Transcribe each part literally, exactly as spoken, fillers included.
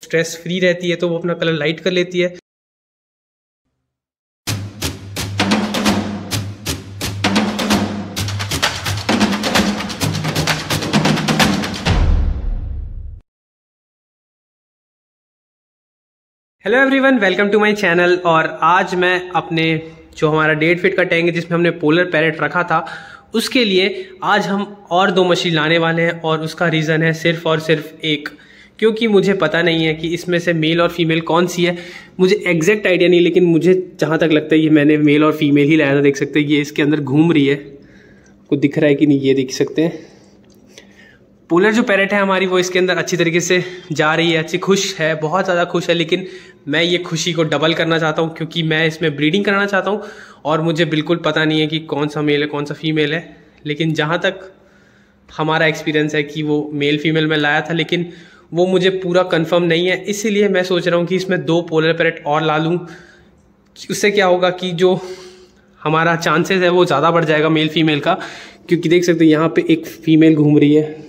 Stress free रहती है तो वो अपना कलर लाइट कर लेती है। Hello everyone, welcome to my channel. और आज मैं अपने जो हमारा डेढ़ फीट का टैंक है जिसमें हमने पोलर पैरेट रखा था उसके लिए आज हम और दो मछली लाने वाले हैं। और उसका रीज़न है सिर्फ और सिर्फ एक, क्योंकि मुझे पता नहीं है कि इसमें से मेल और फीमेल कौन सी है। मुझे एग्जैक्ट आइडिया नहीं, लेकिन मुझे जहाँ तक लगता है ये मैंने मेल और फीमेल ही लाया था। देख सकते हैं ये इसके अंदर घूम रही है, कुछ दिख रहा है कि नहीं ये देख सकते हैं। पोलर जो पैरेट है हमारी वो इसके अंदर अच्छी तरीके से जा रही है, अच्छी खुश है, बहुत ज़्यादा खुश है। लेकिन मैं ये खुशी को डबल करना चाहता हूँ क्योंकि मैं इसमें ब्रीडिंग कराना चाहता हूँ और मुझे बिल्कुल पता नहीं है कि कौन सा मेल है कौन सा फीमेल है। लेकिन जहाँ तक हमारा एक्सपीरियंस है कि वो मेल फीमेल में लाया था, लेकिन वो मुझे पूरा कंफर्म नहीं है। इसीलिए मैं सोच रहा हूँ कि इसमें दो पोलर पैरेट और ला लूँ। उससे क्या होगा कि जो हमारा चांसेस है वो ज़्यादा बढ़ जाएगा मेल फीमेल का। क्योंकि देख सकते हैं यहाँ पर एक फ़ीमेल घूम रही है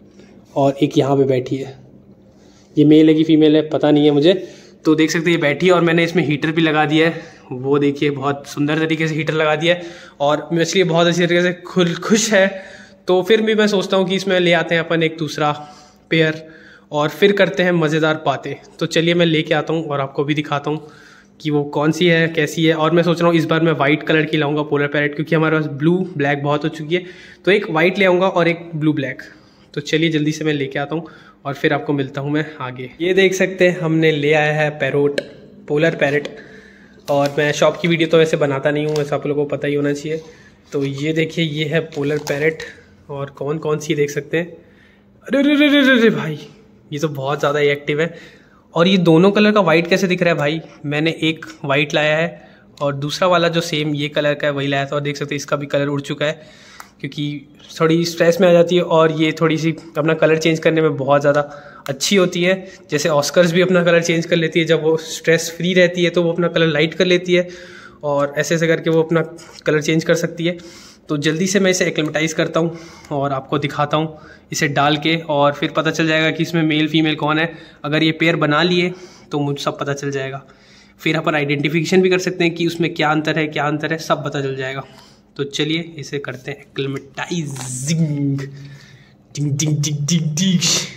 और एक यहाँ पे बैठी है। ये मेल है कि फीमेल है पता नहीं है मुझे। तो देख सकते हैं ये बैठी है और मैंने इसमें हीटर भी लगा दिया है। वो देखिए बहुत सुंदर तरीके से हीटर लगा दिया है और मछली बहुत अच्छी तरीके से खुल खुश है। तो फिर भी मैं सोचता हूँ कि इसमें ले आते हैं अपन एक दूसरा पेयर और फिर करते हैं मज़ेदार बातें। तो चलिए मैं लेके आता हूँ और आपको भी दिखाता हूँ कि वो कौन सी है कैसी है। और मैं सोच रहा हूँ इस बार मैं वाइट कलर की लाऊंगा पोलर पैरेट, क्योंकि हमारे पास ब्लू ब्लैक बहुत हो चुकी है। तो एक वाइट ले आऊँगा और एक ब्लू ब्लैक। तो चलिए जल्दी से मैं लेके आता हूँ और फिर आपको मिलता हूँ मैं आगे। ये देख सकते हैं हमने ले आया है पैरोट, पोलर पैरेट। और मैं शॉप की वीडियो तो वैसे बनाता नहीं हूँ, वैसे आप लोगों को पता ही होना चाहिए। तो ये देखिए ये है पोलर पैरेट और कौन कौन सी देख सकते हैं। अरे अरे अरे अरे भाई ये तो बहुत ज़्यादा ही एक्टिव है। और ये दोनों कलर का वाइट कैसे दिख रहा है भाई। मैंने एक वाइट लाया है और दूसरा वाला जो सेम ये कलर का है वही लाया था। और देख सकते हैं इसका भी कलर उड़ चुका है क्योंकि थोड़ी स्ट्रेस में आ जाती है और ये थोड़ी सी अपना कलर चेंज करने में बहुत ज़्यादा अच्छी होती है। जैसे ऑस्कर्स भी अपना कलर चेंज कर लेती है, जब वो स्ट्रेस फ्री रहती है तो वो अपना कलर लाइट कर लेती है और ऐसे ऐसे करके वो अपना कलर चेंज कर सकती है। तो जल्दी से मैं इसे एक्लेमेटाइज़ करता हूँ और आपको दिखाता हूँ इसे डाल के, और फिर पता चल जाएगा कि इसमें मेल फीमेल कौन है। अगर ये पेयर बना लिए तो मुझे सब पता चल जाएगा। फिर अपन आइडेंटिफिकेशन भी कर सकते हैं कि उसमें क्या अंतर है क्या अंतर है, सब पता चल जाएगा। तो चलिए इसे करते हैं एक्लेमेटाइजिंग। डिंग डिंग डिंग डिंग डिंग।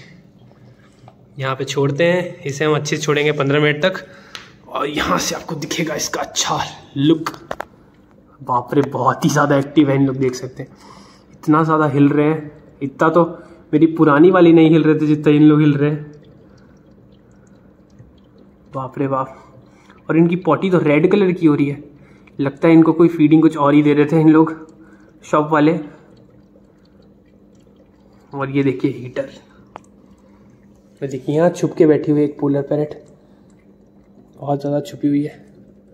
यहाँ पे छोड़ते हैं इसे, हम अच्छे से छोड़ेंगे पंद्रह मिनट तक और यहाँ से आपको दिखेगा इसका अच्छा लुक। बाप रे बहुत ही ज़्यादा एक्टिव है इन लोग, देख सकते हैं इतना ज़्यादा हिल रहे हैं। इतना तो मेरी पुरानी वाली नहीं हिल रहे थे जितना इन लोग हिल रहे हैं। बाप रे बाप। और इनकी पॉटी तो रेड कलर की हो रही है, लगता है इनको कोई फीडिंग कुछ और ही दे रहे थे इन लोग शॉप वाले। और ये देखिए हीटर, तो देखिए यहाँ छुप के बैठी हुई एक पोलर पैरेट, बहुत ज़्यादा छुपी हुई है।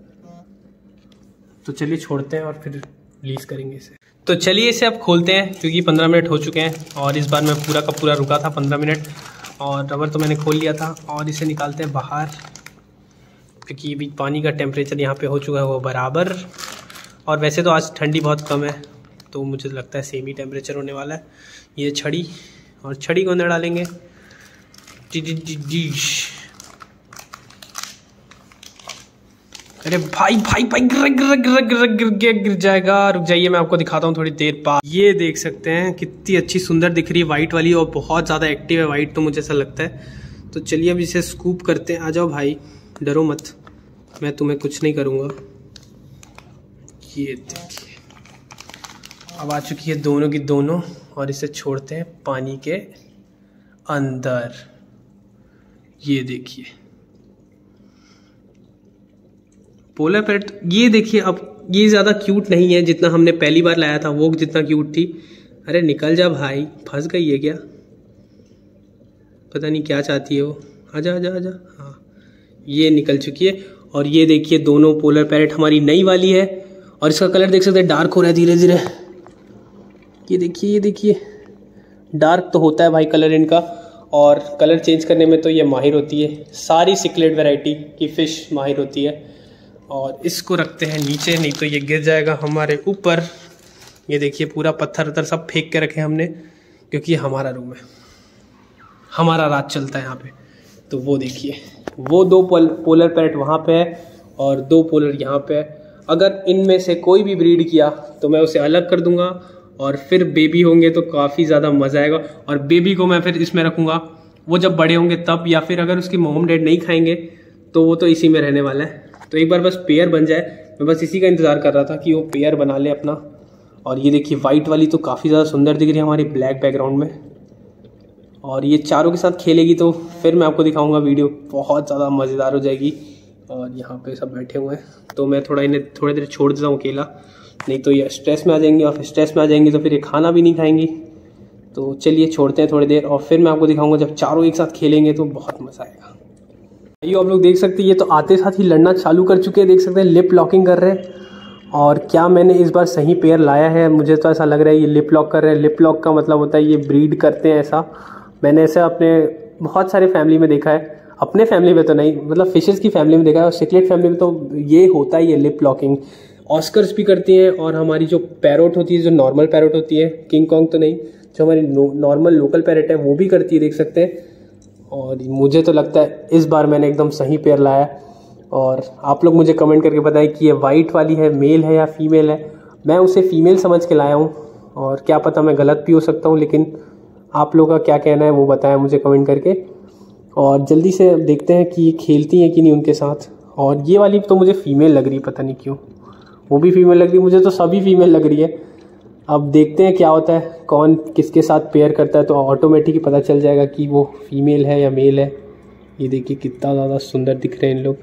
तो चलिए छोड़ते हैं और फिर रिलीज करेंगे इसे। तो चलिए इसे अब खोलते हैं क्योंकि पंद्रह मिनट हो चुके हैं और इस बार मैं पूरा का पूरा रुका था पंद्रह मिनट और रबर तो मैंने खोल लिया था। और इसे निकालते हैं बाहर क्योंकि अभी पानी का टेम्परेचर यहाँ पे हो चुका है वो बराबर। और वैसे तो आज ठंडी बहुत कम है तो मुझे लगता है सेम ही टेम्परेचर होने वाला है। ये छड़ी, और छड़ी को अंदर डालेंगे। अरे भाई भाई भाई गिर गिर गिर गिर गिर गिर गिर जाएगा। रुक जाइए मैं आपको दिखाता हूँ थोड़ी देर बाद। ये देख सकते हैं कितनी अच्छी सुंदर दिख रही है वाइट वाली, और बहुत ज़्यादा एक्टिव है वाइट तो मुझे ऐसा लगता है। तो चलिए अब इसे स्कूप करते हैं। आ जाओ भाई, डरो मत, मैं तुम्हें कुछ नहीं करूँगा। ये देखिए अब आ चुकी है दोनों की दोनों, और इसे छोड़ते हैं पानी के अंदर। ये देखिए पोलर पैरेट, ये देखिए अब ये ज़्यादा क्यूट नहीं है जितना हमने पहली बार लाया था, वो जितना क्यूट थी। अरे निकल जा भाई, फंस गई है क्या, पता नहीं क्या चाहती है वो। आजा आजा आजा। हाँ ये निकल चुकी है। और ये देखिए दोनों पोलर पैरेट हमारी नई वाली है और इसका कलर देख सकते हैं डार्क हो रहा है धीरे धीरे। ये देखिए ये देखिए डार्क तो होता है भाई कलर इनका, और कलर चेंज करने में तो ये माहिर होती है। सारी सिक्लेट वैरायटी की फ़िश माहिर होती है। और इसको रखते हैं नीचे, नहीं तो ये गिर जाएगा हमारे ऊपर। ये देखिए पूरा पत्थर वत्थर सब फेंक के रखे हमने क्योंकि ये हमारा रूम है, हमारा राज चलता है यहाँ पे। तो वो देखिए, वो दो पोल, पोलर पैरेट वहाँ पे है और दो पोलर यहाँ पे है। अगर इनमें से कोई भी ब्रीड किया तो मैं उसे अलग कर दूंगा और फिर बेबी होंगे तो काफ़ी ज़्यादा मज़ा आएगा। और बेबी को मैं फिर इसमें रखूँगा, वो जब बड़े होंगे तब, या फिर अगर उसकी मॉम डैड नहीं खाएंगे तो वो तो इसी में रहने वाला है। तो एक बार बस पेयर बन जाए, मैं बस इसी का इंतज़ार कर रहा था कि वो पेयर बना ले अपना। और ये देखिए वाइट वाली तो काफ़ी ज़्यादा सुंदर दिख रही है हमारी ब्लैक बैकग्राउंड में, और ये चारों के साथ खेलेगी तो फिर मैं आपको दिखाऊंगा, वीडियो बहुत ज़्यादा मज़ेदार हो जाएगी। और यहाँ पे सब बैठे हुए हैं तो मैं थोड़ा इन्हें थोड़ी देर छोड़ देता हूँ अकेला, नहीं तो ये स्ट्रेस में आ जाएंगे, और फिर स्ट्रेस में आ जाएंगी तो फिर ये खाना भी नहीं खाएंगी। तो चलिए छोड़ते हैं थोड़ी देर और फिर मैं आपको दिखाऊंगा जब चारों एक साथ खेलेंगे तो बहुत मज़ा आएगा। ये आप लोग देख सकते हैं, ये तो आते साथ ही लड़ना चालू कर चुके हैं, देख सकते हैं लिप लॉकिंग कर रहे हैं। और क्या मैंने इस बार सही पेयर लाया है? मुझे तो ऐसा लग रहा है ये लिप लॉक कर रहे हैं। लिप लॉक का मतलब होता है ये ब्रीड करते हैं, ऐसा मैंने ऐसे अपने बहुत सारे फैमिली में देखा है, अपने फैमिली में तो नहीं, मतलब फिशेस की फैमिली में देखा है, और सिकलेट फैमिली में तो ये होता ही है लिप लॉकिंग। ऑस्कर्स भी करती हैं, और हमारी जो पैरोट होती है, जो नॉर्मल पैरोट होती है, किंग कॉन्ग तो नहीं, जो हमारी नॉर्मल लोकल पैरेट है वो भी करती है, देख सकते हैं। और मुझे तो लगता है इस बार मैंने एकदम सही पेयर लाया। और आप लोग मुझे कमेंट करके बताएं कि ये वाइट वाली है मेल है या फीमेल है। मैं उसे फीमेल समझ के लाया हूँ, और क्या पता मैं गलत भी हो सकता हूँ, लेकिन आप लोगों का क्या कहना है वो बताएं मुझे कमेंट करके। और जल्दी से देखते हैं कि ये खेलती हैं कि नहीं उनके साथ। और ये वाली तो मुझे फीमेल लग रही है, पता नहीं क्यों, वो भी फीमेल लग रही है, मुझे तो सभी फीमेल लग रही है। अब देखते हैं क्या होता है, कौन किसके साथ पेयर करता है, तो ऑटोमेटिक ही पता चल जाएगा कि वो फीमेल है या मेल है। ये देखिए कितना ज़्यादा सुंदर दिख रहे हैं इन लोग,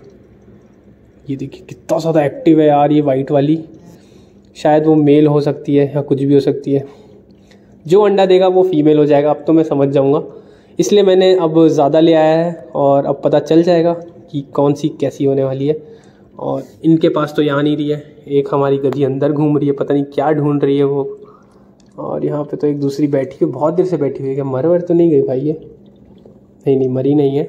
ये देखिए कितना ज़्यादा एक्टिव है यार ये वाइट वाली। शायद वो मेल हो सकती है या कुछ भी हो सकती है, जो अंडा देगा वो फीमेल हो जाएगा। अब तो मैं समझ जाऊंगा, इसलिए मैंने अब ज़्यादा ले आया है, और अब पता चल जाएगा कि कौन सी कैसी होने वाली है। और इनके पास तो यहाँ नहीं रही है, एक हमारी गधी अंदर घूम रही है, पता नहीं क्या ढूंढ रही है वो। और यहाँ पे तो एक दूसरी बैठी है, बहुत देर से बैठी हुई है, क्या मर वर तो नहीं गई भाई ये? नहीं नहीं मरी नहीं है।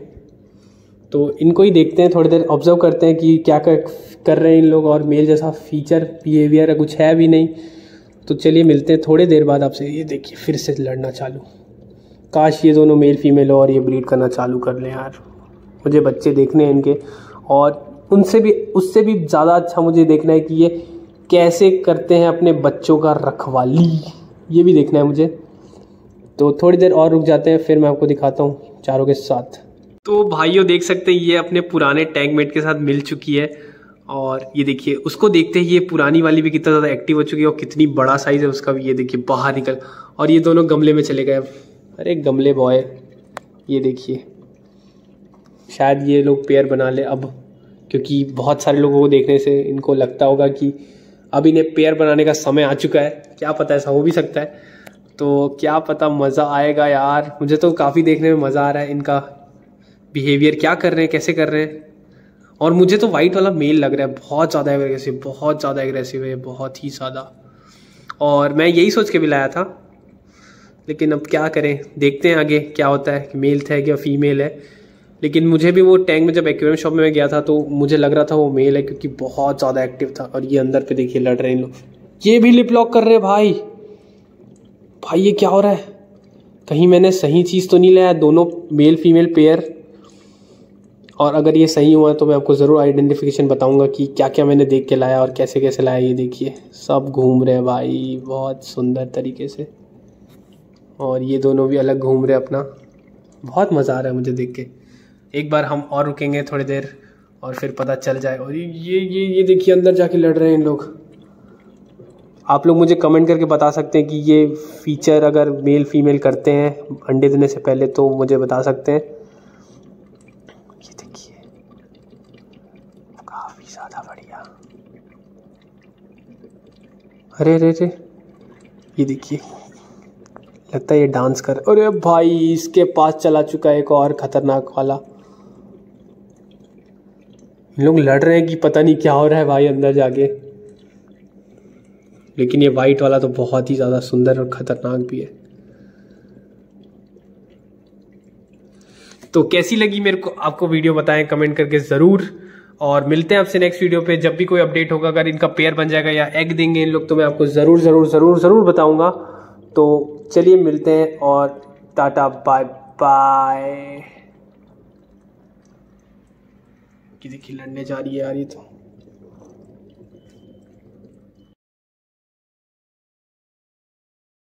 तो इनको ही देखते हैं, थोड़ी देर ऑब्जर्व करते हैं कि क्या कर कर रहे हैं इन लोग। और मेल जैसा फीचर बिहेवियर कुछ है भी नहीं। तो चलिए मिलते हैं थोड़ी देर बाद आपसे। ये देखिए फिर से लड़ना चालू, काश ये दोनों मेल फीमेल हो और ये ब्रीड करना चालू कर लें यार। मुझे बच्चे देखने हैं इनके, और उनसे भी उससे भी ज़्यादा अच्छा मुझे देखना है कि ये कैसे करते हैं अपने बच्चों का रखवाली, ये भी देखना है मुझे। तो थोड़ी देर और रुक जाते हैं, फिर मैं आपको दिखाता हूँ चारों के साथ। तो भाइयों देख सकते हैं ये अपने पुराने टैंकमेट के साथ मिल चुकी है, और ये देखिए उसको देखते ही ये पुरानी वाली भी कितना ज़्यादा एक्टिव हो चुकी है, और कितनी बड़ा साइज़ है उसका भी। ये देखिए बाहर निकल, और ये दोनों गमले में चले गए। अरे गमले बॉय, ये देखिए शायद ये लोग पेयर बना ले अब, क्योंकि बहुत सारे लोगों को देखने से इनको लगता होगा कि अब इन्हें पेयर बनाने का समय आ चुका है। क्या पता, ऐसा हो भी सकता है। तो क्या पता मज़ा आएगा यार, मुझे तो काफ़ी देखने में मज़ा आ रहा है इनका बिहेवियर, क्या कर रहे हैं कैसे कर रहे हैं। और मुझे तो वाइट वाला मेल लग रहा है बहुत ज़्यादा एग्रेसिव, बहुत ज़्यादा एग्रेसिव है, बहुत ही ज़्यादा। और मैं यही सोच के भी लाया था, लेकिन अब क्या करें, देखते हैं आगे क्या होता है कि मेल था या फीमेल है। लेकिन मुझे भी वो टैंक में जब एक्वेरियम शॉप में मैं गया था तो मुझे लग रहा था वो मेल है, क्योंकि बहुत ज़्यादा एक्टिव था। और ये अंदर पे देखिए लड़ रहे हैं लोग, ये भी लिप लॉक कर रहे हैं भाई। भाई ये क्या हो रहा है, कहीं मैंने सही चीज़ तो नहीं लाया, दोनों मेल फीमेल पेयर। और अगर ये सही हुआ तो मैं आपको ज़रूर आइडेंटिफिकेशन बताऊंगा कि क्या क्या मैंने देख के लाया और कैसे कैसे लाया। ये देखिए सब घूम रहे हैं भाई बहुत सुंदर तरीके से, और ये दोनों भी अलग घूम रहे हैं अपना। बहुत मज़ा आ रहा है मुझे देख के। एक बार हम और रुकेंगे थोड़ी देर और फिर पता चल जाए। और ये ये ये देखिए अंदर जाके लड़ रहे हैं इन लोग। आप लोग मुझे कमेंट करके बता सकते हैं कि ये फीचर अगर मेल फीमेल करते हैं अंडे देने से पहले, तो मुझे बता सकते हैं। ये देखिए काफ़ी ज़्यादा बढ़िया। अरे अरे अरे ये देखिए लगता है ये डांस कर, अरे भाई इसके पास चला चुका है एक और खतरनाक वाला। लोग लड़ रहे हैं कि पता नहीं क्या हो रहा है भाई अंदर जाके। लेकिन ये वाइट वाला तो बहुत ही ज़्यादा सुंदर और ख़तरनाक भी है। तो कैसी लगी मेरे को आपको वीडियो बताएं कमेंट करके ज़रूर। और मिलते हैं आपसे नेक्स्ट वीडियो पे। जब भी कोई अपडेट होगा, अगर इनका पेयर बन जाएगा या एग देंगे इन लोग, तो मैं आपको ज़रूर ज़रूर ज़रूर ज़रूर बताऊंगा। तो चलिए मिलते हैं और टाटा बाय बाय। किसी की लड़ने जा रही है यार ये तो।